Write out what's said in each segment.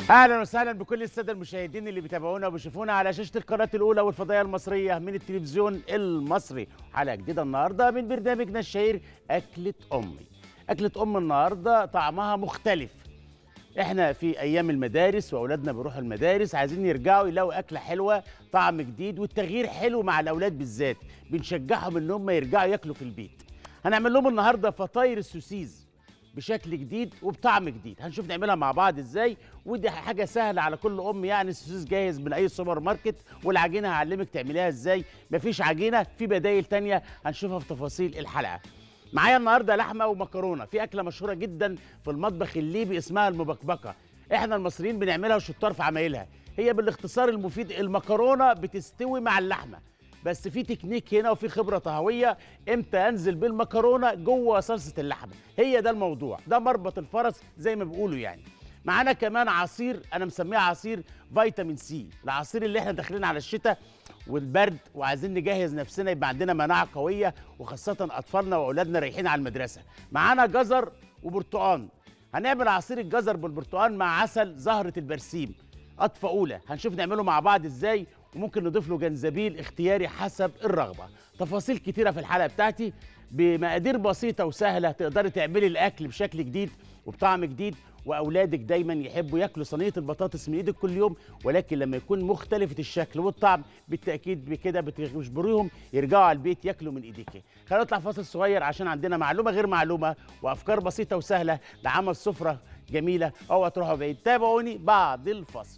اهلا وسهلا بكل الساده المشاهدين اللي بيتابعونا وبيشوفونا على شاشه القناه الاولى والفضائيه المصريه من التلفزيون المصري. حلقه جديده النهارده من برنامجنا الشهير اكله امي. اكله ام النهارده طعمها مختلف. احنا في ايام المدارس واولادنا بيروحوا المدارس، عايزين يرجعوا يلاقوا اكله حلوه، طعم جديد، والتغيير حلو مع الاولاد بالذات. بنشجعهم ان هم يرجعوا ياكلوا في البيت. هنعمل لهم النهارده فطاير السوسيز بشكل جديد وبطعم جديد. هنشوف نعملها مع بعض ازاي، ودي حاجه سهله على كل ام. يعني السوسيس جاهز من اي سوبر ماركت، والعجينه هعلمك تعمليها ازاي. مفيش عجينه، في بدايل تانية هنشوفها في تفاصيل الحلقه. معايا النهارده لحمه ومكرونه في اكله مشهوره جدا في المطبخ الليبي اسمها المبكبكه. احنا المصريين بنعملها وشطار في عمايلها. هي بالاختصار المفيد المكرونه بتستوي مع اللحمه، بس في تكنيك هنا وفي خبره طهويه امتى انزل بالمكرونه جوه صلصه اللحمه. هي ده الموضوع، ده مربط الفرس زي ما بيقولوا يعني. معانا كمان عصير، انا مسميه عصير فيتامين سي، العصير اللي احنا داخلين على الشتاء والبرد وعايزين نجهز نفسنا يبقى عندنا مناعه قويه، وخاصه اطفالنا واولادنا رايحين على المدرسه. معانا جزر وبرتقان. هنعمل عصير الجزر بالبرتقان مع عسل زهره البرسيم، قطفه اولى. هنشوف نعمله مع بعض ازاي، وممكن نضيف له جنزبيل اختياري حسب الرغبه. تفاصيل كتيره في الحلقه بتاعتي بمقادير بسيطه وسهله، تقدري تعملي الاكل بشكل جديد وبطعم جديد، واولادك دايما يحبوا ياكلوا صينيه البطاطس من ايدك كل يوم، ولكن لما يكون مختلفه الشكل والطعم بالتاكيد بكده بتجبريهم يرجعوا على البيت ياكلوا من ايديك. خلينا نطلع فاصل صغير عشان عندنا معلومه غير معلومه وافكار بسيطه وسهله لعمل سفره جميله. اوعوا تروحوا بعيد، تابعوني بعد الفاصل.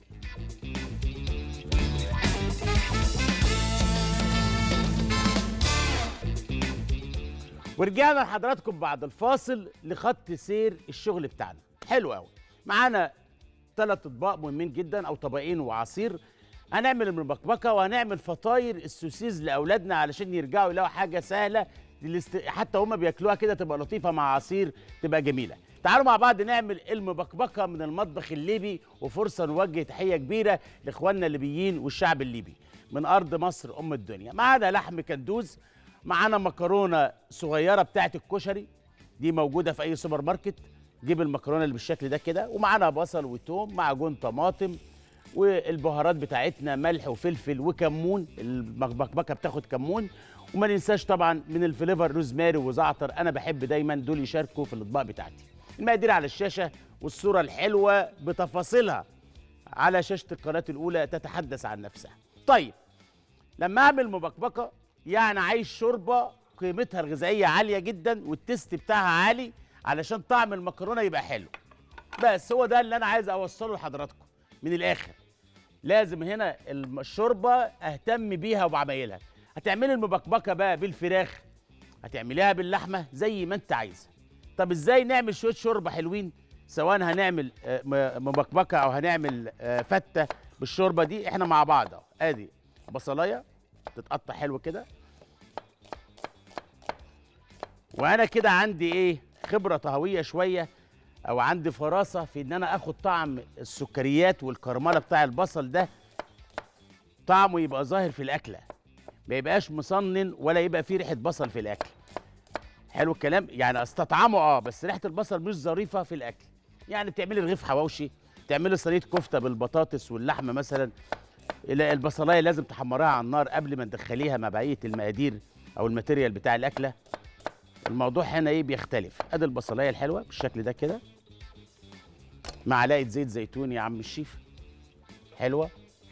ورجعنا لحضراتكم بعد الفاصل لخط سير الشغل بتاعنا. حلو قوي. معانا 3 اطباق مهمين جدا او طبقين وعصير. هنعمل المبكبكه وهنعمل فطاير السوسيز لاولادنا علشان يرجعوا يلاقوا حاجه سهله حتى هم بياكلوها كده تبقى لطيفه مع عصير تبقى جميله. تعالوا مع بعض نعمل المبكبكه من المطبخ الليبي، وفرصه نوجه تحيه كبيره لاخواننا الليبيين والشعب الليبي من ارض مصر ام الدنيا. معانا لحم كندوز، معانا مكرونه صغيره بتاعت الكشري، دي موجوده في اي سوبر ماركت. جيب المكرونه اللي بالشكل ده كده، ومعانا بصل وتوم معجون طماطم، والبهارات بتاعتنا ملح وفلفل وكمون. المبكبكه بتاخد كمون. وما ننساش طبعا من الفليفر روزماري وزعتر، انا بحب دايما دول يشاركوا في الاطباق بتاعتي. المقادير على الشاشه والصوره الحلوه بتفاصيلها على شاشه القناه الاولى تتحدث عن نفسها. طيب، لما اعمل مبكبكه يعني عايز شوربه قيمتها الغذائيه عاليه جدا والتست بتاعها عالي علشان طعم المكرونه يبقى حلو. بس هو ده اللي انا عايز اوصله لحضراتكم من الاخر. لازم هنا الشوربه اهتم بيها وبعمايلها. هتعملي المبكبكه بقى بالفراخ، هتعمليها باللحمه زي ما انت عايزه. طب ازاي نعمل شويه شوربه حلوين، سواء هنعمل مبكبكه او هنعمل فته بالشوربه دي؟ احنا مع بعض اهو. ادي بصلايه تتقطع حلو كده، وانا كده عندي ايه، خبره طهويه شويه، او عندي فراسه في ان انا اخد طعم السكريات والكرمله بتاع البصل ده، طعمه يبقى ظاهر في الاكله، ما يبقاش مصنن ولا يبقى فيه ريحه بصل في الاكل. حلو الكلام، يعني استطعمه بس ريحه البصل مش ظريفه في الاكل. يعني بتعملي رغيف حواوشي، تعملي صينيه كفته بالبطاطس واللحمه مثلا، البصلايه لازم تحمريها على النار قبل ما تدخليها مع بقيه المقادير او الماتيريال بتاع الاكله. الموضوع هنا ايه بيختلف. ادي البصلايه الحلوه بالشكل ده كده، معلقه زيت زيتون يا عم الشيف حلوه،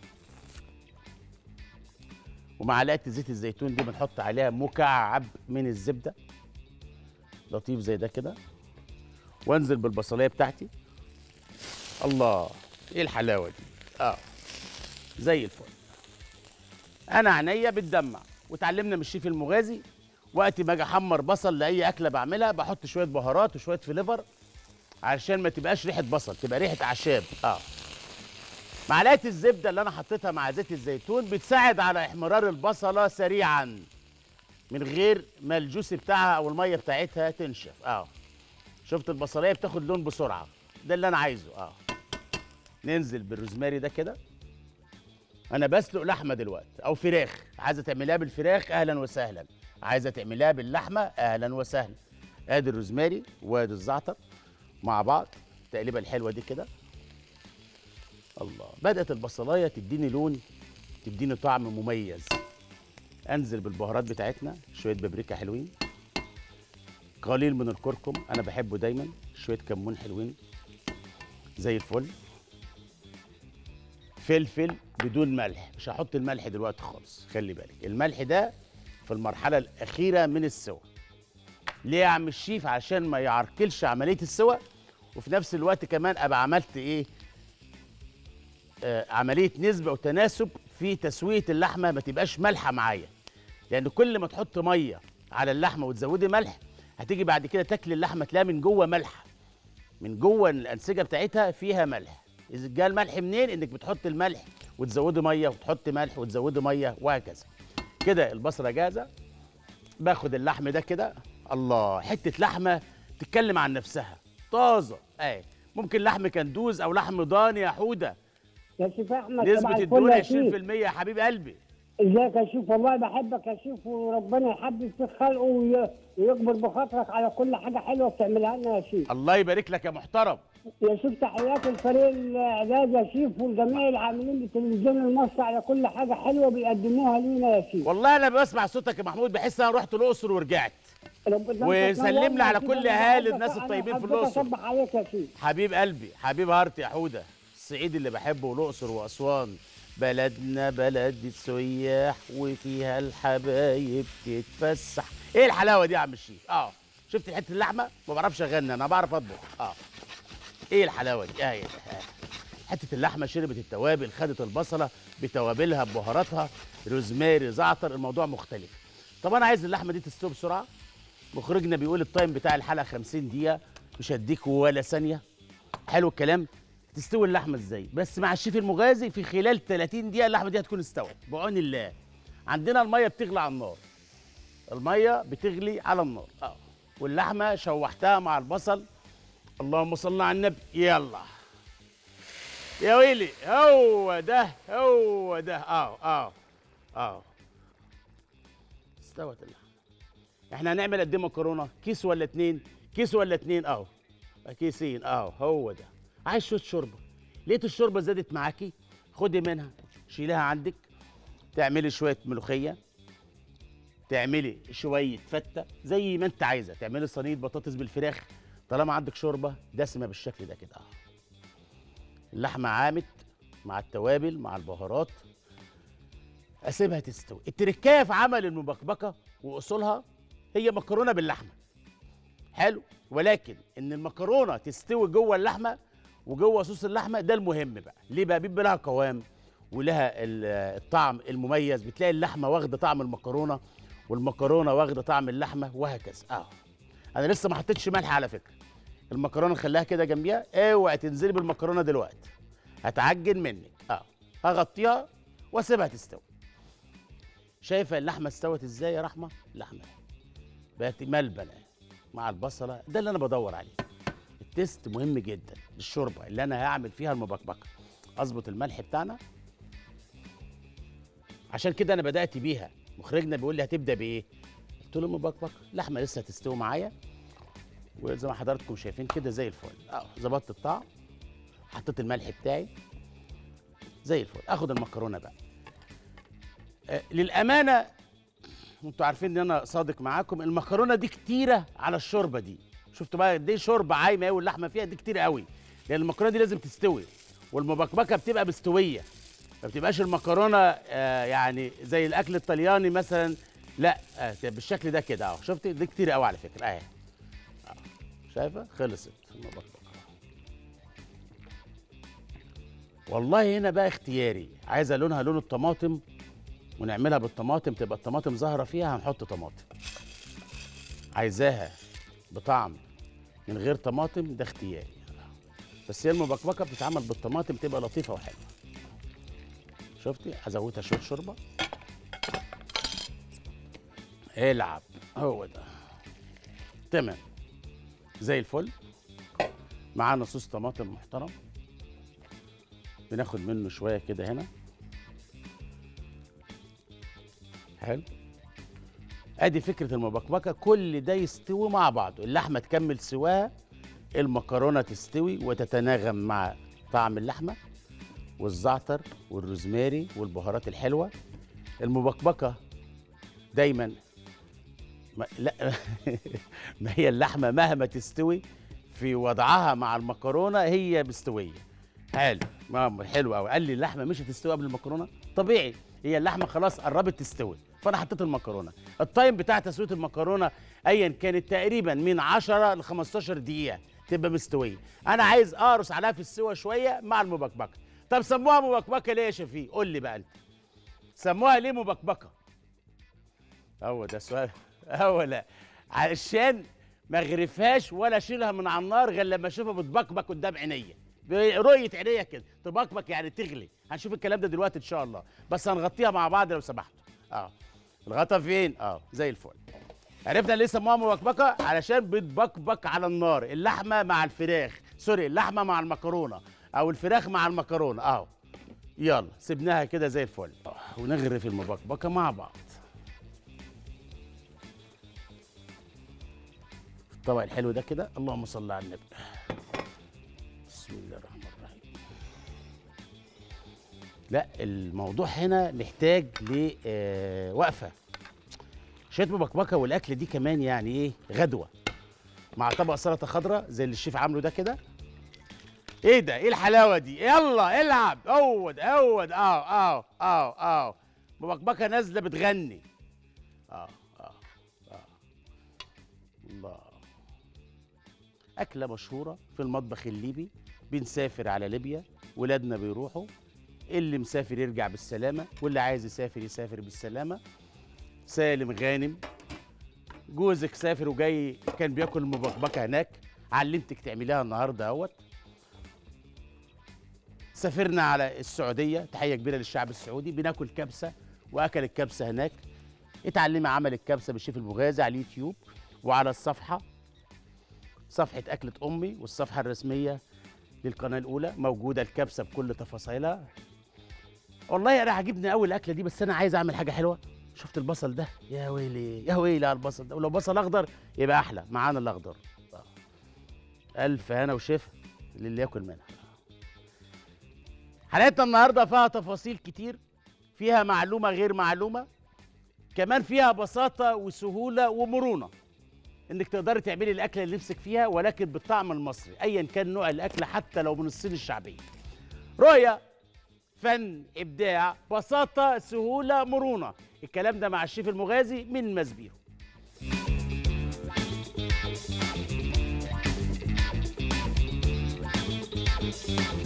ومعلقه زيت الزيتون دي بنحط عليها مكعب من الزبده لطيف زي ده كده، وانزل بالبصلايه بتاعتي. الله، ايه الحلاوه دي! زي الفل. انا عينيا بتدمع، وتعلمنا من الشيف المغازي وقت ما اجي احمر بصل لاي اكله بعملها بحط شويه بهارات وشويه فليفر علشان ما تبقاش ريحه بصل، تبقى ريحه اعشاب. معلقه الزبده اللي انا حطيتها مع زيت الزيتون بتساعد على احمرار البصله سريعا من غير ما الجوس بتاعها او الميه بتاعتها تنشف. شفت البصلايه بتاخد لون بسرعه، ده اللي انا عايزه. ننزل بالروزماري ده كده. انا بسلق لحمه دلوقتي او فراخ، عايزه تعمليها بالفراخ اهلا وسهلا، عايزه تعمليها باللحمه اهلا وسهلا. ادي الروزماري وادي الزعتر مع بعض، التقليبه الحلوه دي كده. الله، بدأت البصلايه تديني لون، تديني طعم مميز. انزل بالبهارات بتاعتنا، شويه بابريكا حلوين، قليل من الكركم انا بحبه دايما، شويه كمون حلوين زي الفل، فلفل بدون ملح، مش هحط الملح دلوقتي خالص، خلي بالك الملح ده في المرحله الاخيره من السوى. ليه يا عم الشيف؟ عشان ما يعرقلش عمليه السوى، وفي نفس الوقت كمان ابقى عملت ايه، عمليه نسبه وتناسب في تسويه اللحمه، ما تبقاش مالحه معايا. لان كل ما تحط ميه على اللحمه وتزودي ملح، هتيجي بعد كده تاكل اللحمه تلاقيها من جوه مالحه، من جوه الانسجه بتاعتها فيها ملح. اذا جاء الملح منين؟ انك بتحط الملح وتزودي ميه وتحط ملح وتزودي ميه وهكذا. كده البصله جاهزه، باخد اللحم ده كده، الله، حته لحمه تتكلم عن نفسها، طازه ممكن لحم كندوز او لحم ضاني يا حوده. يا شيف احمد نسبه طبعا الدهون الفل يا شيف. 20% يا حبيب قلبي. ازيك يا شيف؟ والله بحبك يا شيف، وربنا يحبب في خلقه ويكبر بخاطرك على كل حاجه حلوه بتعملها لنا يا شيف. الله يبارك لك يا محترم. يا شيف تحيات الفريق الاعداد يا شيف، والجميع العاملين بالتلفزيون المصري على كل حاجه حلوه بيقدموها لينا يا شيف. والله انا بسمع صوتك يا محمود بحس انا رحت الاقصر ورجعت. وسلم لي على كل اهالي الناس الطيبين في الاقصر. اصبح عليك يا شيف. حبيب قلبي، حبيب هارتي يا حوده، الصعيد اللي بحبه والاقصر واسوان، بلدنا بلد السياح وفيها الحبايب تتفسح. ايه الحلاوه دي يا عم الشيف؟ شفت حته اللحمه؟ ما بعرفش اغني، انا بعرف اطبخ. ايه الحلاوه دي؟ حته اللحمه شربت التوابل، خدت البصله بتوابلها ببهاراتها، روزماري، زعتر، الموضوع مختلف. طب انا عايز اللحمه دي تستوي بسرعه. مخرجنا بيقول التايم بتاع الحلقه 50 دقيقه، مش هديك ولا ثانيه. حلو الكلام. تستوي اللحمه ازاي؟ بس مع الشيف المغازي في خلال 30 دقيقه اللحمه دي هتكون استوت بعون الله. عندنا الميه بتغلي على النار، الميه بتغلي على النار واللحمه شوحتها مع البصل. اللهم صل على النبي. يلا يا ويلي، هو ده هو ده. استوت اللحمه. احنا هنعمل قد ايه مكرونه؟ كيس ولا اتنين؟ كيس ولا اتنين؟ كيسين. هو ده. عايز شويه شوربه، لقيت الشوربه زادت معاكي، خدي منها شيلها عندك، تعملي شويه ملوخيه، تعملي شويه فته زي ما انت عايزه، تعملي صينيه بطاطس بالفراخ، طالما عندك شوربه دسمه بالشكل ده كده. اللحمه عامت مع التوابل مع البهارات، اسيبها تستوي. التركايه في عمل المبكبكه واصولها هي مكرونه باللحمه، حلو، ولكن ان المكرونه تستوي جوه اللحمه وجوه صوص اللحمه، ده المهم بقى. ليه بقى؟ بيبقى لها قوام ولها الطعم المميز، بتلاقي اللحمه واخده طعم المكرونه والمكرونه واخده طعم اللحمه وهكذا. انا لسه ما حطيتش ملح على فكره. المكرونه نخليها كده جنبيها، اوعي تنزلي بالمكرونه دلوقتي هتعجن منك. هغطيها واسيبها تستوي. شايفه اللحمه استوت ازاي يا رحمه؟ اللحمه بقت ملبنه مع البصله، ده اللي انا بدور عليه. التيست مهم جدا للشوربه اللي انا هعمل فيها المبكبكه. اظبط الملح بتاعنا، عشان كده انا بدات بيها. مخرجنا بيقول لي هتبدا بايه؟ قلت له المبكبكه، اللحمه لسه هتستوي معايا، وزي ما حضراتكم شايفين كده زي الفل. ظبطت الطعم، حطيت الملح بتاعي زي الفل. اخد المكرونه بقى. للامانه انتوا عارفين ان انا صادق معاكم، المكرونه دي كتيره على الشوربه دي. شفتوا بقى قد ايه شوربه عايمه قوي واللحمه فيها دي كتير قوي، لان المكرونه دي لازم تستوي، والمبكبكه بتبقى مستويه، ما بتبقاش المكرونه يعني زي الاكل الطلياني مثلا، لا بالشكل ده كده. شفتي دي كتير قوي على فكره. شايفه؟ خلصت المبكبكه. والله هنا بقى اختياري، عايزه لونها لون الطماطم ونعملها بالطماطم، تبقى الطماطم ظاهره فيها، هنحط طماطم. عايزاها بطعم من غير طماطم، ده اختياري. بس هي المبكبكه بتتعمل بالطماطم تبقى لطيفه وحلوه. شفتي؟ هزودها شويه شوربه. العب، هو ده تمام زي الفل. معانا صوص طماطم محترم، بناخد منه شويه كده هنا. حلو. ادي فكره المبكبكه، كل ده يستوي مع بعضه، اللحمه تكمل سواها، المكرونه تستوي وتتناغم مع طعم اللحمه، والزعتر والروزماري والبهارات الحلوه. المبكبكه دايما لا ما هي اللحمه مهما تستوي في وضعها مع المكرونه هي مستويه. حلو ماما، حلو قوي. قال لي اللحمه مش هتستوي قبل المكرونه؟ طبيعي، هي اللحمه خلاص قربت تستوي، فانا حطيت المكرونه. التايم بتاع تسويه المكرونه ايا كانت تقريبا من 10 ل 15 دقيقه تبقى مستويه. انا عايز اقرص عليها في السوا شويه مع المبكبكه. طب سموها مبكبكه ليه يا شفيق؟ قول لي بقى انت، سموها ليه مبكبكه؟ هو ده السؤال. هو لا، عشان ما اغرفهاش ولا اشيلها من على النار غير لما اشوفها بتبكبك قدام عينيا، برؤيه عينيا كده. تبكبك يعني تغلي. هنشوف الكلام ده دلوقتي ان شاء الله، بس هنغطيها مع بعض لو سمحتوا. الغطا فين؟ زي الفل. عرفنا ليه سموها مبكبكه؟ علشان بتبكبك على النار اللحمه مع الفراخ، سوري اللحمه مع المكرونه او الفراخ مع المكرونه. يلا سيبناها كده زي الفل. ونغرف المبكبكه مع بعض. الطبق الحلو ده كده، اللهم صل على النبي. بسم الله الرحمن الرحيم. لا، الموضوع هنا محتاج لوقفه. شويه مبكبكه والاكل دي كمان يعني ايه، غدوه مع طبق سلطه خضراء زي اللي الشيف عامله ده كده. ايه ده؟ ايه الحلاوه دي؟ يلا العب. عود عود. مبكبكه نازله بتغني. الله. أكلة مشهورة في المطبخ الليبي. بنسافر على ليبيا، ولادنا بيروحوا، اللي مسافر يرجع بالسلامة، واللي عايز يسافر يسافر بالسلامة. سالم غانم جوزك سافر وجاي كان بياكل المبكبكة هناك، علمتك تعمليها النهارده اهوت. سافرنا على السعودية، تحية كبيرة للشعب السعودي، بناكل كبسة وأكل الكبسة هناك. اتعلمي عمل الكبسة بالشيف المغازي على اليوتيوب وعلى الصفحة، صفحة أكلة أمي، والصفحة الرسمية للقناة الأولى موجودة الكبسة بكل تفاصيلها. والله أنا عاجبني أوي الأكلة دي، بس أنا عايز أعمل حاجة حلوة. شفت البصل ده؟ يا ويلي يا ويلي على البصل ده، ولو بصل أخضر يبقى أحلى. معانا الأخضر. ألف هنا وشفا للي ياكل منها. حلقتنا النهارده فيها تفاصيل كتير، فيها معلومة غير معلومة، كمان فيها بساطة وسهولة ومرونة انك تقدري تعملي الاكله اللي نفسك فيها، ولكن بالطعم المصري ايا كان نوع الاكله، حتى لو من الصين الشعبيه. رؤيه، فن، ابداع، بساطه، سهوله، مرونه. الكلام ده مع الشيف المغازي من مزبيرو.